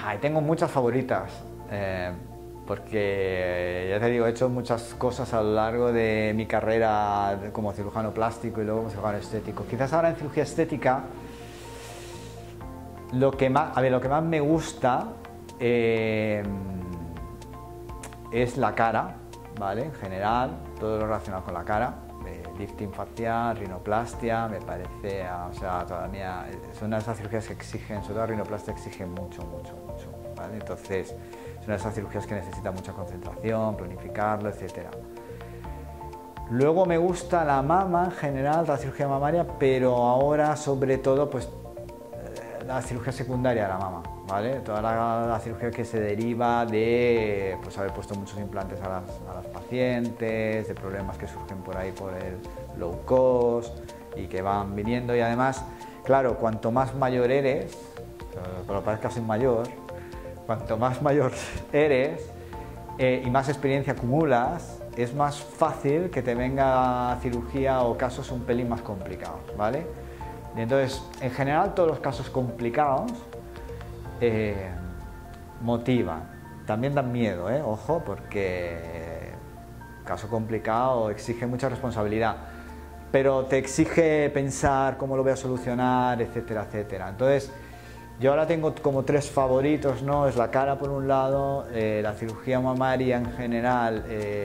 Ay, tengo muchas favoritas, porque ya te digo, he hecho muchas cosas a lo largo de mi carrera como cirujano plástico y luego como cirujano estético. Quizás ahora en cirugía estética lo que más me gusta es la cara, ¿vale? En general, todo lo relacionado con la cara. Lifting facial, rinoplastia, me parece, o sea, todavía son una de esas cirugías que exigen, sobre todo la rinoplastia exige mucho, ¿vale? Entonces, son una de esas cirugías que necesitan mucha concentración, planificarlo, etc. Luego me gusta la mama en general, la cirugía mamaria, pero ahora sobre todo, pues, la cirugía secundaria de la mama, ¿vale? Toda la cirugía que se deriva de pues, haber puesto muchos implantes a las pacientes, de problemas que surgen por ahí por el low cost y que van viniendo. Y además, claro, cuanto más mayor eres, por lo que parezca soy mayor, cuanto más mayor eres y más experiencia acumulas, es más fácil que te venga cirugía o casos un pelín más complicados, ¿vale? Y entonces, en general, todos los casos complicados motivan, también dan miedo, ojo, porque caso complicado exige mucha responsabilidad, pero te exige pensar cómo lo voy a solucionar, etcétera, etcétera. Entonces, yo ahora tengo como tres favoritos, ¿no? Es la cara por un lado, la cirugía mamaria en general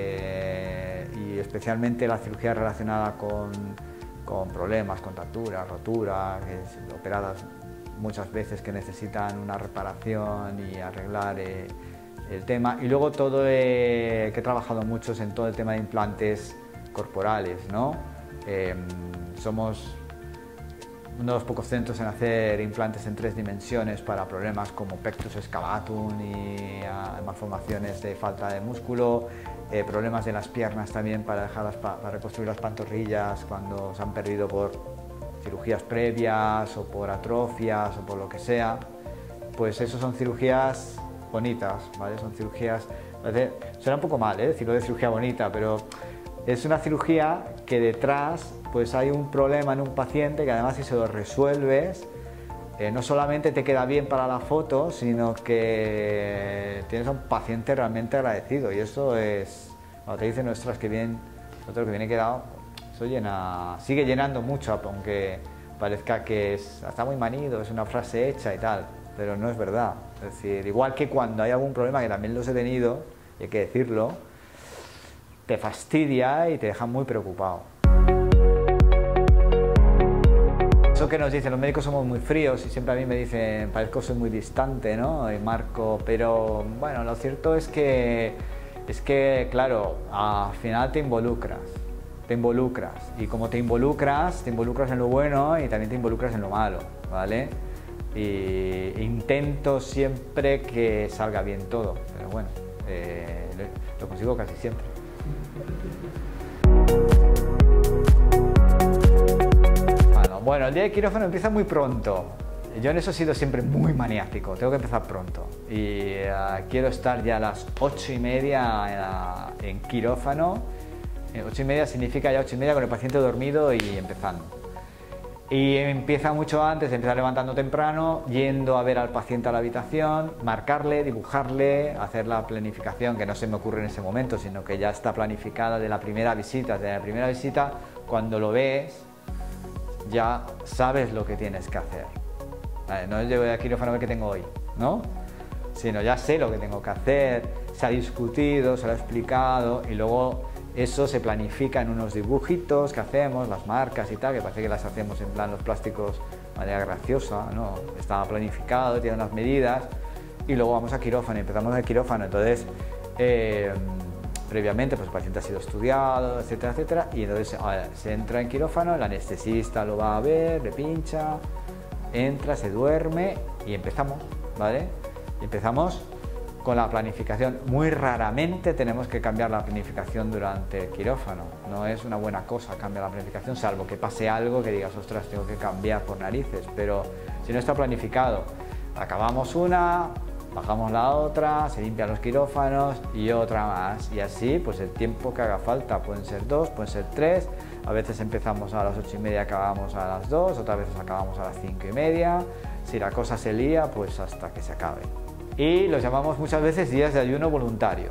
y especialmente la cirugía relacionada con problemas, contracturas, roturas, operadas muchas veces que necesitan una reparación y arreglar el tema. Y luego todo que he trabajado mucho en todo el tema de implantes corporales, ¿no? Somos uno de los pocos centros en hacer implantes en 3 dimensiones para problemas como pectus excavatum y malformaciones de falta de músculo, problemas de las piernas también para reconstruir las pantorrillas cuando se han perdido por cirugías previas o por atrofias o por lo que sea. Pues eso son cirugías bonitas, ¿vale? Son cirugías, suena un poco mal, decirlo de cirugía bonita, pero es una cirugía que detrás pues hay un problema en un paciente que además si se lo resuelves no solamente te queda bien para la foto, sino que tienes a un paciente realmente agradecido. Y eso es, cuando te dicen, ostras, que bien, otro que viene quedado, eso sigue llenando mucho, aunque parezca que está muy manido, es una frase hecha y tal, pero no es verdad. Es decir, igual que cuando hay algún problema, que también los he tenido, y hay que decirlo, te fastidia y te deja muy preocupado. Eso que nos dicen, los médicos somos muy fríos y siempre a mí me dicen, parezco soy muy distante, ¿no? Y Marco, pero bueno, lo cierto es que claro, al final te involucras y como te involucras en lo bueno y también te involucras en lo malo, ¿vale? Y intento siempre que salga bien todo, pero bueno, lo consigo casi siempre. Bueno, el día de quirófano empieza muy pronto. Yo en eso he sido siempre muy maniático, tengo que empezar pronto. Y quiero estar ya a las 8:30 en quirófano. 8:30 significa ya 8:30 con el paciente dormido y empezando. Y empieza mucho antes, empieza levantando temprano, yendo a ver al paciente a la habitación, marcarle, dibujarle, hacer la planificación, que no se me ocurre en ese momento, sino que ya está planificada de la primera visita. De la primera visita, cuando lo ves, ya sabes lo que tienes que hacer. Vale, no llevo a quirófano a ver qué tengo hoy, ¿no? Sino ya sé lo que tengo que hacer, se ha discutido, se lo ha explicado y luego eso se planifica en unos dibujitos que hacemos, las marcas y tal, que parece que las hacemos en plan los plásticos de manera graciosa, ¿no? Está planificado, tiene unas medidas y luego vamos a quirófano y empezamos el quirófano. Entonces, previamente pues el paciente ha sido estudiado, etcétera, etcétera, y entonces se entra en quirófano, el anestesista lo va a ver, le pincha, entra, se duerme y empezamos, ¿vale? Y empezamos con la planificación. Muy raramente tenemos que cambiar la planificación durante el quirófano, no es una buena cosa cambiar la planificación, salvo que pase algo que digas, ostras, tengo que cambiar por narices, pero si no está planificado, acabamos una, bajamos la otra, se limpian los quirófanos y otra más, y así pues el tiempo que haga falta, pueden ser 2, pueden ser 3, a veces empezamos a las 8:30, acabamos a las 2, otras veces acabamos a las 5:30, si la cosa se lía, pues hasta que se acabe. y los llamamos muchas veces días de ayuno voluntario,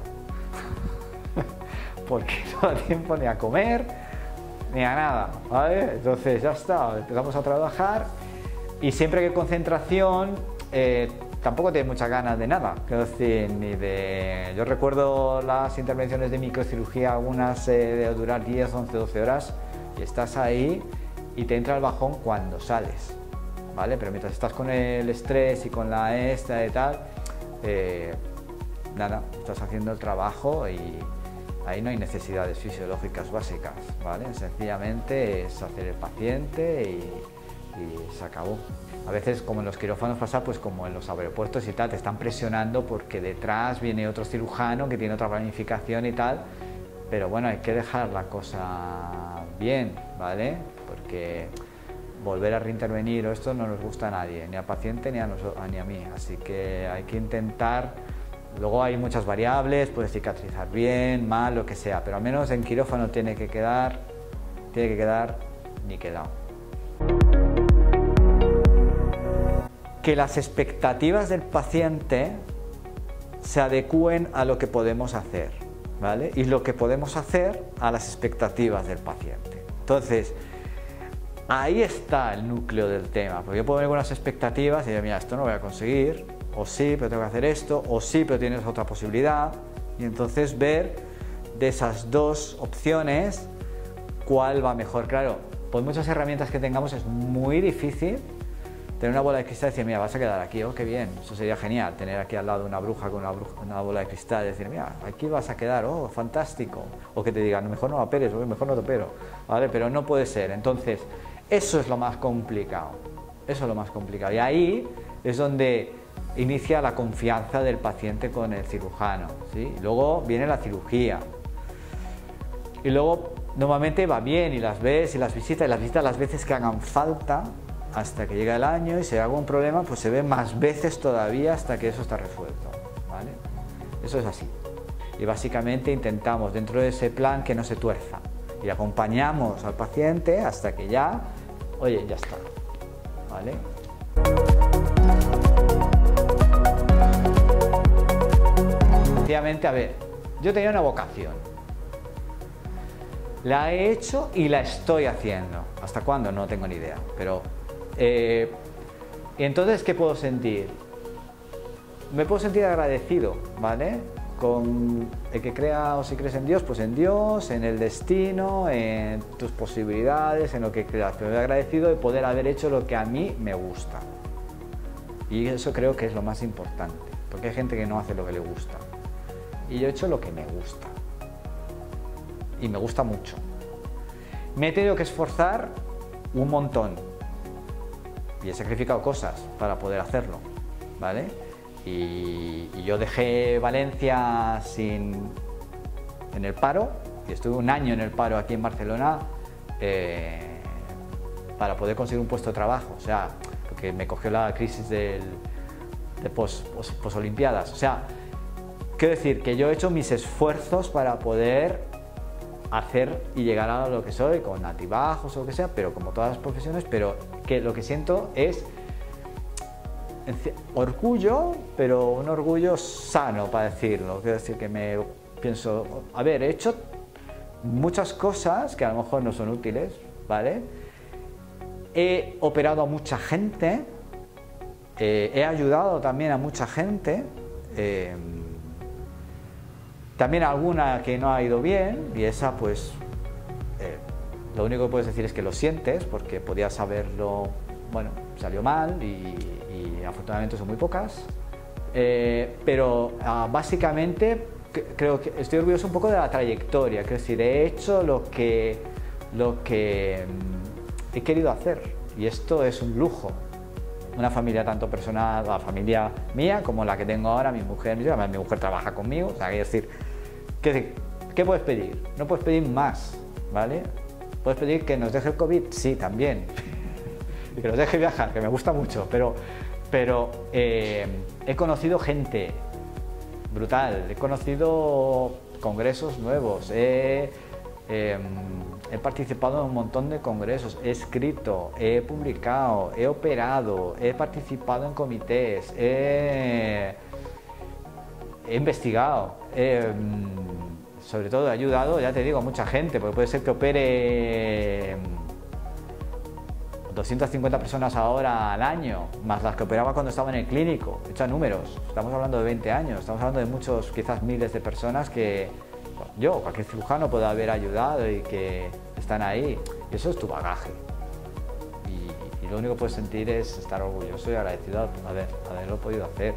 porque no da tiempo ni a comer ni a nada, ¿vale? Entonces ya está, empezamos a trabajar y siempre que hay concentración tampoco tienes muchas ganas de nada, quiero decir, yo recuerdo las intervenciones de microcirugía, algunas de durar 10, 11, 12 horas y estás ahí y te entra el bajón cuando sales, ¿vale? Pero mientras estás con el estrés y con la esta y tal, nada, estás haciendo el trabajo y ahí no hay necesidades fisiológicas básicas, ¿vale? Sencillamente es hacer el paciente y se acabó. A veces, como en los quirófanos pasa, pues como en los aeropuertos y tal, te están presionando porque detrás viene otro cirujano que tiene otra planificación y tal, pero bueno, hay que dejar la cosa bien, ¿vale? Porque volver a reintervenir o esto no nos gusta a nadie, ni al paciente ni a mí, así que hay que intentar. Luego hay muchas variables, puede cicatrizar bien, mal, lo que sea, pero al menos en quirófano tiene que quedar niquelado. Que las expectativas del paciente se adecúen a lo que podemos hacer, ¿vale? Y lo que podemos hacer a las expectativas del paciente. Entonces, ahí está el núcleo del tema, porque yo puedo venir con unas expectativas y decir, mira, esto no lo voy a conseguir, o sí, pero tengo que hacer esto, o sí, pero tienes otra posibilidad, y entonces ver de esas dos opciones cuál va mejor. Claro, por muchas herramientas que tengamos es muy difícil tener una bola de cristal y decir, mira, vas a quedar aquí, oh, qué bien, eso sería genial, tener aquí al lado una bruja con una bola de cristal y decir, mira, aquí vas a quedar, oh, fantástico, o que te digan, mejor no operes, o mejor no te opero, ¿vale? Pero no puede ser. Entonces, eso es lo más complicado, y ahí es donde inicia la confianza del paciente con el cirujano, ¿sí? Luego viene la cirugía, y luego normalmente va bien, y las ves, y las visitas las veces que hagan falta, hasta que llega el año, y si hay algún problema, pues se ve más veces todavía hasta que eso está resuelto, ¿vale? Eso es así. Y básicamente intentamos dentro de ese plan que no se tuerza. Y acompañamos al paciente hasta que ya, oye, ya está, ¿vale? Sencillamente, a ver, yo tenía una vocación. La he hecho y la estoy haciendo. ¿Hasta cuándo? No tengo ni idea, pero y entonces, ¿qué puedo sentir? Me puedo sentir agradecido, ¿vale? Con el que crea, o si crees en Dios, pues en Dios, en el destino, en tus posibilidades, en lo que creas. Pero me he agradecido de poder haber hecho lo que a mí me gusta. Y eso creo que es lo más importante, porque hay gente que no hace lo que le gusta. Y yo he hecho lo que me gusta. Y me gusta mucho. Me he tenido que esforzar un montón. Y he sacrificado cosas para poder hacerlo, ¿vale? Y yo dejé Valencia en el paro, y estuve un año en el paro aquí en Barcelona para poder conseguir un puesto de trabajo, o sea, porque me cogió la crisis de posolimpiadas. O sea, quiero decir que yo he hecho mis esfuerzos para poder hacer y llegar a lo que soy, con altibajos o lo que sea, pero como todas las profesiones, pero que lo que siento es orgullo, pero un orgullo sano, para decirlo. Quiero decir que me pienso, a ver, he hecho muchas cosas que a lo mejor no son útiles, ¿vale? He operado a mucha gente, he ayudado también a mucha gente, también alguna que no ha ido bien, y esa pues lo único que puedes decir es que lo sientes, porque podías haberlo, bueno, salió mal y afortunadamente son muy pocas, pero básicamente creo que estoy orgulloso un poco de la trayectoria, es decir, he hecho lo que he querido hacer, y esto es un lujo. Una familia tanto personal, la familia mía como la que tengo ahora, mi mujer trabaja conmigo, o sea, quiero decir, ¿qué puedes pedir? No puedes pedir más, ¿vale? ¿Puedes pedir que nos deje el COVID? Sí, también. Y que nos deje viajar, que me gusta mucho, pero he conocido gente brutal, he conocido congresos nuevos, he participado en un montón de congresos, he escrito, he publicado, he operado, he participado en comités, he investigado, sobre todo he ayudado, ya te digo, a mucha gente, porque puede ser que opere 250 personas ahora al año, más las que operaba cuando estaba en el clínico. Echa números, estamos hablando de 20 años, estamos hablando de muchos, quizás miles de personas que yo, cualquier cirujano puede haber ayudado y que están ahí. Y eso es tu bagaje. Y lo único que puedes sentir es estar orgulloso y agradecido de haberlo podido hacer.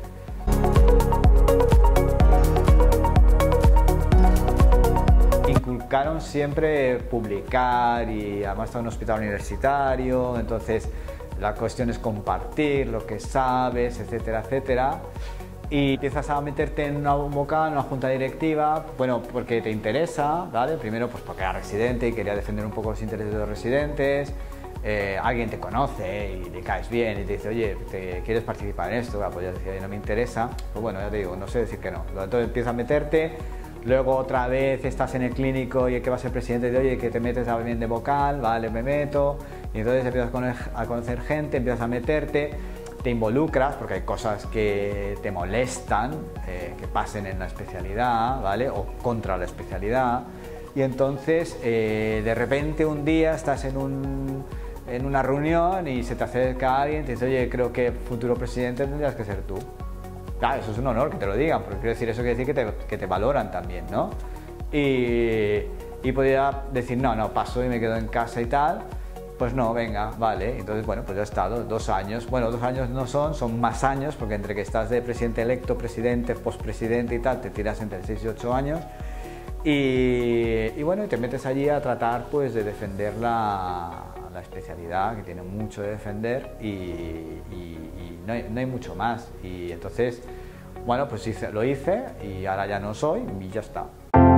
Inculcaron siempre publicar y además está en un hospital universitario, entonces la cuestión es compartir lo que sabes, etcétera, etcétera. Y empiezas a meterte en una vocal, en una junta directiva, bueno, porque te interesa, ¿vale? Primero pues porque era residente y quería defender un poco los intereses de los residentes. Alguien te conoce y le caes bien y te dice, oye, ¿quieres participar en esto? Bueno, pues ya decía, no me interesa, pues bueno, ya te digo, no sé decir que no. Entonces empiezas a meterte, luego otra vez estás en el clínico y el que va a ser presidente de, oye, que te metes a bien de vocal, vale, me meto, y entonces empiezas a conocer gente, empiezas a meterte, te involucras porque hay cosas que te molestan, que pasen en la especialidad, ¿vale? O contra la especialidad, y entonces de repente un día estás en una reunión y se te acerca alguien y te dice, oye, creo que futuro presidente tendrías que ser tú. Claro, eso es un honor que te lo digan, porque quiero decir, eso quiere decir que te valoran también, ¿no? Y podría decir, no, paso y me quedo en casa y tal, pues no, venga, vale. Entonces, bueno, pues ya he estado 2 años, bueno, 2 años no son más años, porque entre que estás de presidente electo, presidente, postpresidente y tal, te tiras entre 6 y 8 años. Y bueno, te metes allí a tratar pues de defender la especialidad, que tiene mucho de defender y no hay mucho más. Y entonces, bueno, pues lo hice y ahora ya no soy y ya está.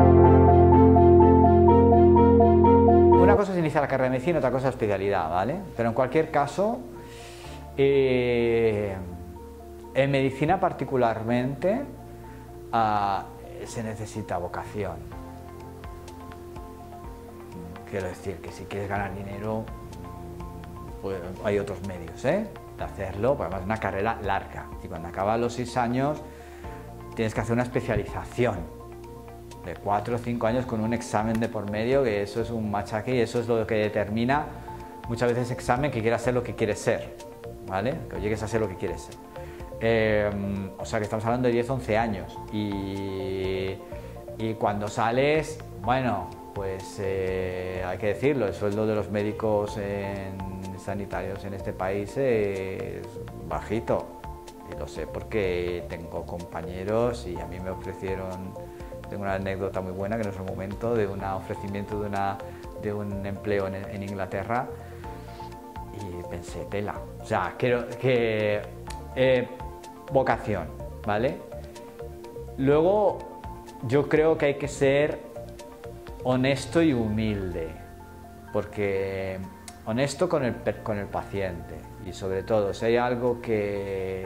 Una cosa es iniciar la carrera de medicina, otra cosa es especialidad, ¿vale? Pero en cualquier caso, en medicina particularmente, se necesita vocación. Quiero decir que si quieres ganar dinero, pues hay otros medios, de hacerlo, porque además es una carrera larga y cuando acabas los 6 años tienes que hacer una especialización de 4 o 5 años con un examen de por medio, que eso es un machaque y eso es lo que determina muchas veces examen que quieras ser lo que quieres ser, ¿vale? Que llegues a ser lo que quieres ser. O sea que estamos hablando de 10 o 11 años y cuando sales, bueno, pues hay que decirlo, el sueldo de los médicos sanitarios en este país es bajito y lo sé porque tengo compañeros y a mí me ofrecieron, tengo una anécdota muy buena que en su momento de un ofrecimiento de un empleo en Inglaterra y pensé, tela, o sea, quiero que vocación, ¿vale? Luego yo creo que hay que ser honesto y humilde, porque honesto con el paciente y sobre todo si hay algo que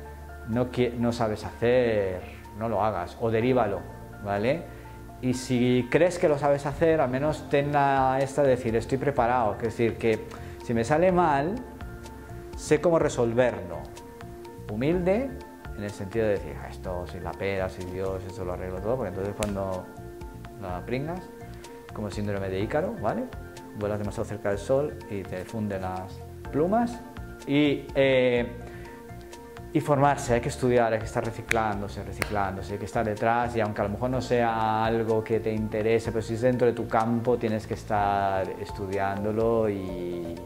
no sabes hacer, no lo hagas o derívalo, ¿vale? Y si crees que lo sabes hacer, al menos ten esta de decir estoy preparado, es decir, que si me sale mal, sé cómo resolverlo. Humilde en el sentido de decir, esto sin la pera, sin Dios, esto lo arreglo todo, porque entonces cuando la pringas, como el síndrome de Ícaro, ¿vale? Vuelas demasiado cerca del sol y te funden las plumas y formarse, hay que estudiar, hay que estar reciclándose, hay que estar detrás y aunque a lo mejor no sea algo que te interese, pero si es dentro de tu campo tienes que estar estudiándolo y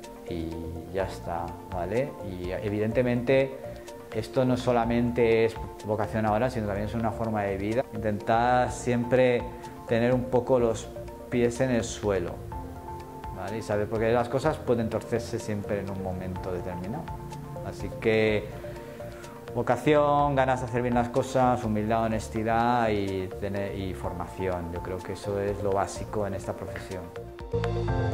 ya está, ¿vale? Y evidentemente esto no solamente es vocación ahora, sino también es una forma de vida. Intentar siempre tener un poco los pies en el suelo, ¿vale? Y saber, porque las cosas pueden torcerse siempre en un momento determinado. Así que vocación, ganas de hacer bien las cosas, humildad, honestidad y formación. Yo creo que eso es lo básico en esta profesión.